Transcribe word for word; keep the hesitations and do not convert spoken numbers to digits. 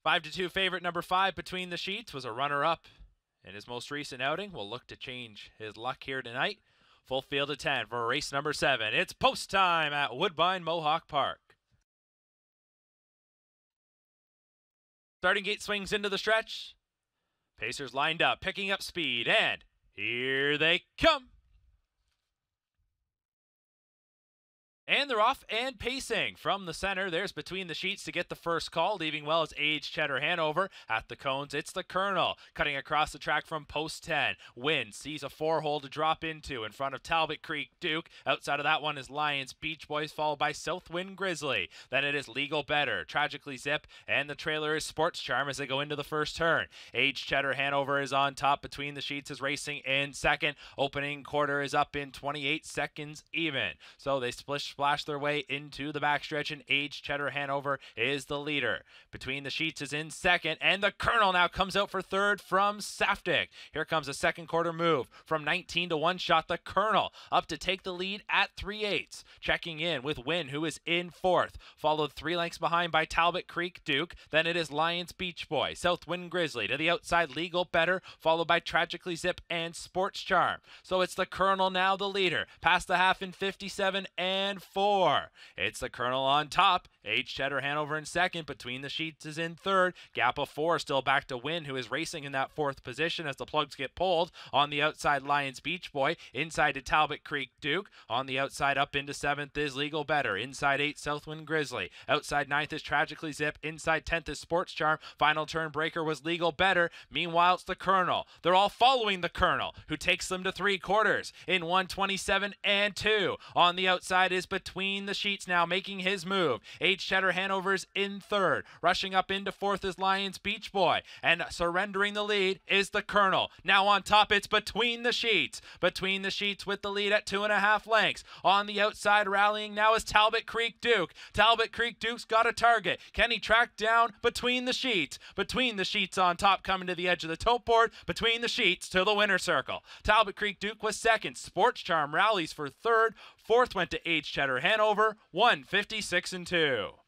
five to two favorite number five Between the Sheets was a runner-up in his most recent outing. Will look to change his luck here tonight. Full field of ten for race number seven. It's post time at Woodbine Mohawk Park. Starting gate swings into the stretch. Pacers lined up, picking up speed, and here they come. And they're off and pacing from the center. There's Between the Sheets to get the first call, leaving well as Age Cheddar Hanover. At the cones, it's the Colonel, cutting across the track from post ten. Win sees a four-hole to drop into in front of Talbot Creek Duke. Outside of that one is Lions Beach Boys, followed by Southwind Grizzly. Then it is Legal Better, Tragically Zip, and the trailer is Sports Charm as they go into the first turn. Age Cheddar Hanover is on top. Between the Sheets is racing in second. Opening quarter is up in twenty-eight seconds even. So they splish splash their way into the backstretch, and Age Cheddar Hanover is the leader. Between the Sheets is in second, and the Colonel now comes out for third from Saftic. Here comes a second quarter move from nineteen to one shot. The Colonel up to take the lead at three eighths. Checking in with Win, who is in fourth, followed three lengths behind by Talbot Creek Duke. Then it is Lions Beach Boy, Southwind Grizzly to the outside, Legal Better, followed by Tragically Zip and Sports Charm. So it's the Colonel now the leader, past the half in fifty-seven and four. It's the Colonel on top. Age Cheddar Hanover in second. Between the Sheets is in third. Gap of four still back to Win, who is racing in that fourth position as the plugs get pulled. On the outside, Lions Beach Boy. Inside to Talbot Creek Duke. On the outside, up into seventh is Legal Better. Inside eight, Southwind Grizzly. Outside ninth is Tragically Zip. Inside tenth is Sports Charm. Final turn breaker was Legal Better. Meanwhile, it's the Colonel. They're all following the Colonel, who takes them to three quarters in one twenty-seven and two. On the outside is Between the Sheets now making his move. Age Cheddar Hanover's in third. Rushing up into fourth is Lions Beach Boy. And surrendering the lead is the Colonel. Now on top, it's Between the Sheets. Between the Sheets with the lead at two and a half lengths. On the outside, rallying now is Talbot Creek Duke. Talbot Creek Duke's got a target. Can he track down Between the Sheets? Between the Sheets on top, coming to the edge of the tote board. Between the Sheets to the winner circle. Talbot Creek Duke was second. Sports Charm rallies for third. Fourth went to Age Cheddar Hanover, one fifty-six and two.